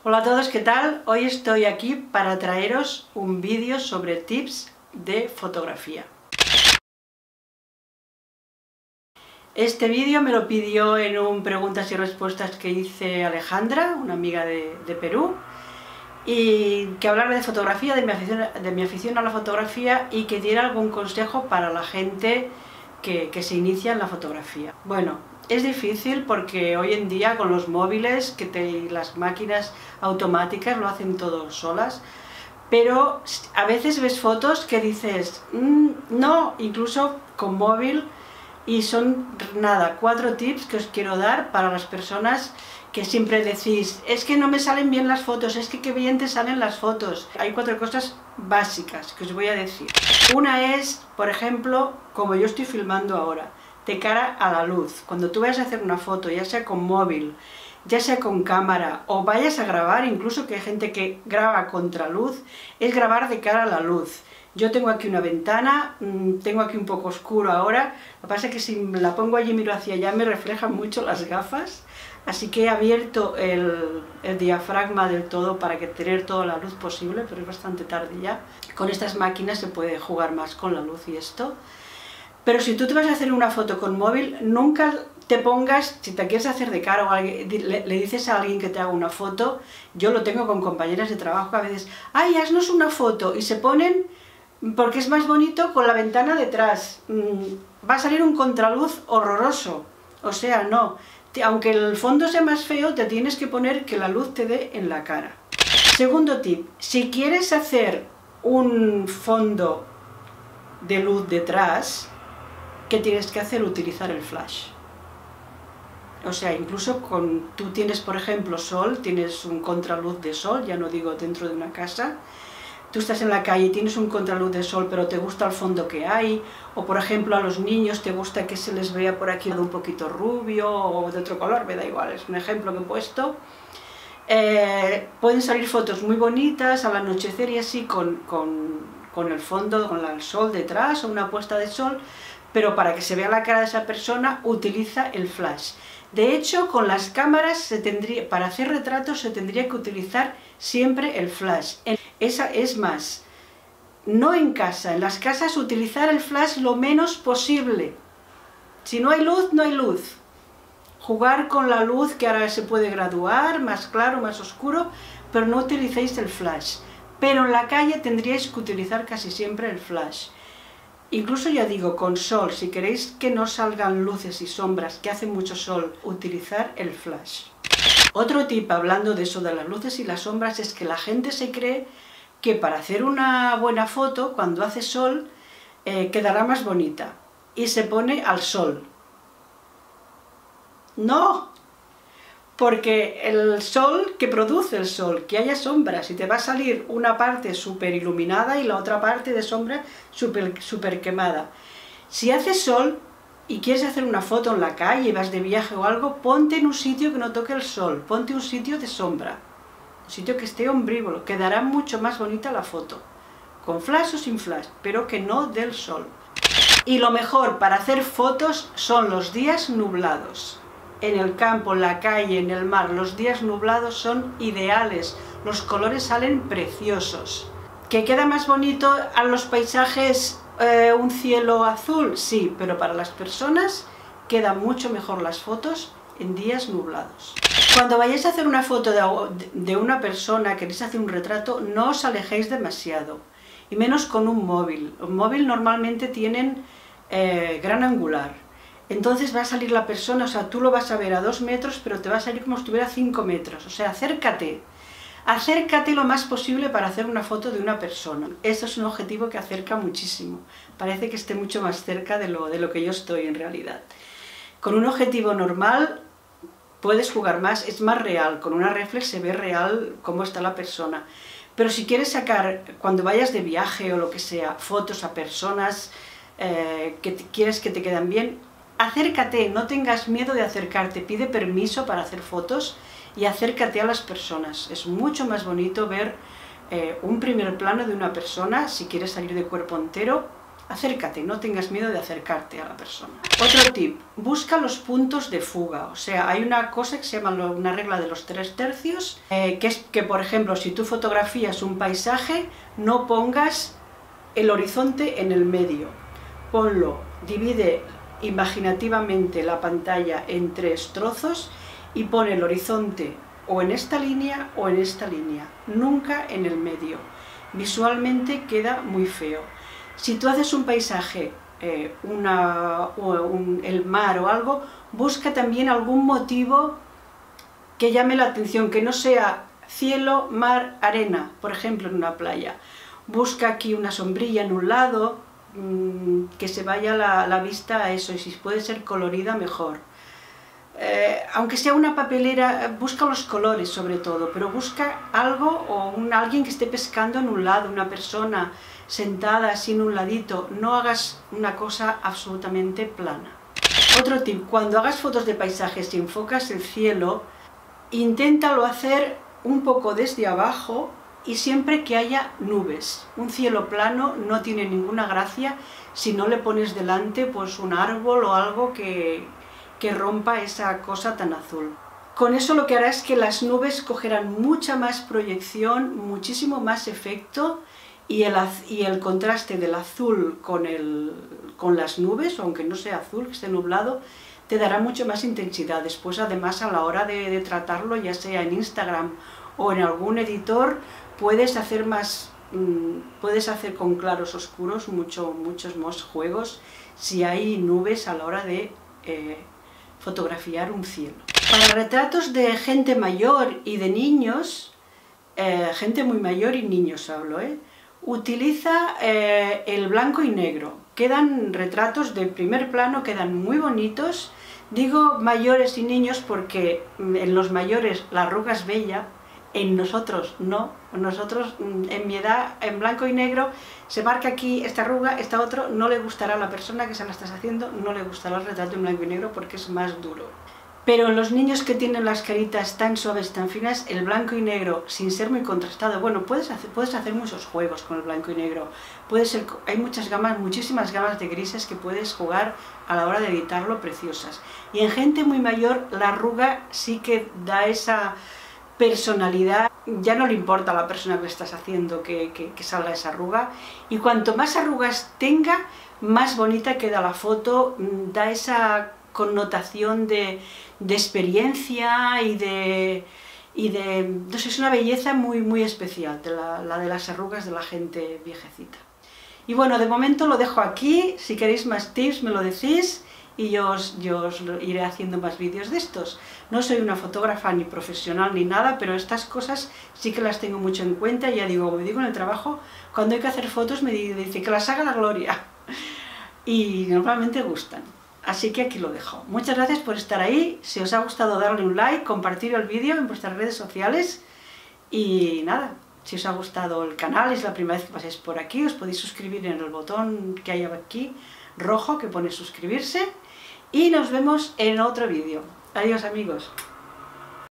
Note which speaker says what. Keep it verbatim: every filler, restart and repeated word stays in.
Speaker 1: Hola a todos, ¿qué tal? Hoy estoy aquí para traeros un vídeo sobre tips de fotografía. Este vídeo me lo pidió en un preguntas y respuestas que hice Alejandra, una amiga de, de Perú, y que hablara de fotografía, de mi, afición, de mi afición a la fotografía y que diera algún consejo para la gente que, que se inicia en la fotografía. Bueno, es difícil porque hoy en día con los móviles, que te, las máquinas automáticas lo hacen todo solas, pero a veces ves fotos que dices, mmm, no, incluso con móvil, y son nada, cuatro tips que os quiero dar para las personas que siempre decís, es que no me salen bien las fotos, es que qué bien te salen las fotos. Hay cuatro cosas básicas que os voy a decir. Una es, por ejemplo, como yo estoy filmando ahora, de cara a la luz. Cuando tú vayas a hacer una foto, ya sea con móvil, ya sea con cámara, o vayas a grabar, incluso que hay gente que graba a contraluz, es grabar de cara a la luz. Yo tengo aquí una ventana, tengo aquí un poco oscuro ahora, lo que pasa es que si la pongo allí y miro hacia allá me reflejan mucho las gafas, así que he abierto el, el diafragma del todo para que tener toda la luz posible, pero es bastante tarde ya. Con estas máquinas se puede jugar más con la luz y esto. Pero si tú te vas a hacer una foto con móvil, nunca te pongas, si te quieres hacer de cara o alguien, le, le dices a alguien que te haga una foto, yo lo tengo con compañeras de trabajo que a veces, ¡ay, haznos una foto! Y se ponen, porque es más bonito, con la ventana detrás. Va a salir un contraluz horroroso. O sea, no. Aunque el fondo sea más feo, te tienes que poner que la luz te dé en la cara. Segundo tip, si quieres hacer un fondo de luz detrás, ¿qué tienes que hacer? Utilizar el flash. O sea, incluso con, tú tienes, por ejemplo, sol, tienes un contraluz de sol, ya no digo dentro de una casa, tú estás en la calle y tienes un contraluz de sol, pero te gusta el fondo que hay, o por ejemplo a los niños te gusta que se les vea por aquí un poquito rubio o de otro color, me da igual, es un ejemplo que he puesto. Eh, pueden salir fotos muy bonitas al anochecer y así con, con, con el fondo, con el sol detrás o una puesta de sol, pero para que se vea la cara de esa persona utiliza el flash. De hecho, con las cámaras, se tendría, para hacer retratos se tendría que utilizar siempre el flash. Esa es más, no en casa, en las casas utilizar el flash lo menos posible. Si no hay luz, no hay luz. Jugar con la luz que ahora se puede graduar, más claro, más oscuro, pero no utilicéis el flash. Pero en la calle tendríais que utilizar casi siempre el flash. Incluso ya digo, con sol, si queréis que no salgan luces y sombras, que hace mucho sol, utilizar el flash. Otro tip, hablando de eso de las luces y las sombras, es que la gente se cree que para hacer una buena foto, cuando hace sol, eh, quedará más bonita, y se pone al sol. ¡No! Porque el sol, que produce el sol, que haya sombras, y te va a salir una parte súper iluminada y la otra parte de sombra súper super quemada. Si hace sol y quieres hacer una foto en la calle, vas de viaje o algo, ponte en un sitio que no toque el sol, ponte un sitio de sombra, un sitio que esté ombrívola, quedará mucho más bonita la foto, con flash o sin flash, pero que no del sol. Y lo mejor para hacer fotos son los días nublados. En el campo, en la calle, en el mar, los días nublados son ideales, los colores salen preciosos. ¿Que queda más bonito a los paisajes eh, un cielo azul? Sí, pero para las personas quedan mucho mejor las fotos en días nublados. Cuando vayáis a hacer una foto de, de una persona, queréis hacer un retrato, no os alejéis demasiado, y menos con un móvil. Un móvil normalmente tienen eh, gran angular. Entonces va a salir la persona, o sea, tú lo vas a ver a dos metros, pero te va a salir como si estuviera a cinco metros. O sea, acércate. Acércate lo más posible para hacer una foto de una persona. Eso es un objetivo que acerca muchísimo. Parece que esté mucho más cerca de lo, de lo que yo estoy en realidad. Con un objetivo normal puedes jugar más, es más real. Con una reflex se ve real cómo está la persona. Pero si quieres sacar, cuando vayas de viaje o lo que sea, fotos a personas eh, que te, quieres que te quedan bien, acércate, no tengas miedo de acercarte, pide permiso para hacer fotos y acércate a las personas. Es mucho más bonito ver eh, un primer plano de una persona, si quieres salir de cuerpo entero, acércate, no tengas miedo de acercarte a la persona. Otro tip, busca los puntos de fuga, o sea, hay una cosa que se llama una regla de los tres tercios, eh, que es que, por ejemplo, si tú fotografías un paisaje, no pongas el horizonte en el medio, ponlo, divide imaginativamente la pantalla en tres trozos y pon el horizonte o en esta línea o en esta línea, nunca en el medio. Visualmente queda muy feo. Si tú haces un paisaje, eh, una, un, el mar o algo, busca también algún motivo que llame la atención, que no sea cielo, mar, arena, por ejemplo en una playa. Busca aquí una sombrilla en un lado, mmm, que se vaya la, la vista a eso, y si puede ser colorida mejor. Eh, aunque sea una papelera, busca los colores sobre todo, pero busca algo o un, alguien que esté pescando en un lado, una persona sentada así en un ladito, no hagas una cosa absolutamente plana. Otro tip, cuando hagas fotos de paisajes y enfocas el cielo, inténtalo hacer un poco desde abajo y siempre que haya nubes. Un cielo plano no tiene ninguna gracia si no le pones delante pues un árbol o algo que, que rompa esa cosa tan azul. Con eso lo que hará es que las nubes cogerán mucha más proyección, muchísimo más efecto, y el, y el contraste del azul con, el, con las nubes, aunque no sea azul, que esté nublado, te dará mucho más intensidad. Después, además, a la hora de, de tratarlo, ya sea en Instagram o en algún editor, puedes hacer más, mmm, puedes hacer con claros oscuros mucho, muchos más juegos si hay nubes a la hora de eh, fotografiar un cielo. Para retratos de gente mayor y de niños, eh, gente muy mayor y niños hablo, ¿eh? Utiliza eh, el blanco y negro. Quedan retratos de primer plano, quedan muy bonitos. Digo mayores y niños porque en los mayores la arruga es bella, en nosotros no. Nosotros, en mi edad, en blanco y negro, se marca aquí esta arruga, esta otra, no le gustará a la persona que se la estás haciendo, no le gustará el retrato en blanco y negro porque es más duro. Pero en los niños que tienen las caritas tan suaves, tan finas, el blanco y negro, sin ser muy contrastado, bueno, puedes hacer, puedes hacer muchos juegos con el blanco y negro. Puede ser, hay muchas gamas, muchísimas gamas de grises que puedes jugar a la hora de editarlo, preciosas. Y en gente muy mayor, la arruga sí que da esa personalidad. Ya no le importa a la persona que le estás haciendo que, que, que salga esa arruga. Y cuanto más arrugas tenga, más bonita queda la foto, da esa connotación de, de experiencia y de, y de, no sé, es una belleza muy, muy especial, de la, la de las arrugas de la gente viejecita. Y bueno, de momento lo dejo aquí, si queréis más tips me lo decís y yo os, yo os iré haciendo más vídeos de estos. No soy una fotógrafa ni profesional ni nada, pero estas cosas sí que las tengo mucho en cuenta. Ya digo, como digo en el trabajo, cuando hay que hacer fotos me dice que las haga la Gloria y normalmente gustan. Así que aquí lo dejo. Muchas gracias por estar ahí. Si os ha gustado, darle un like, compartir el vídeo en vuestras redes sociales. Y nada, si os ha gustado el canal, es la primera vez que pasáis por aquí, os podéis suscribir en el botón que hay aquí, rojo, que pone suscribirse. Y nos vemos en otro vídeo. Adiós, amigos.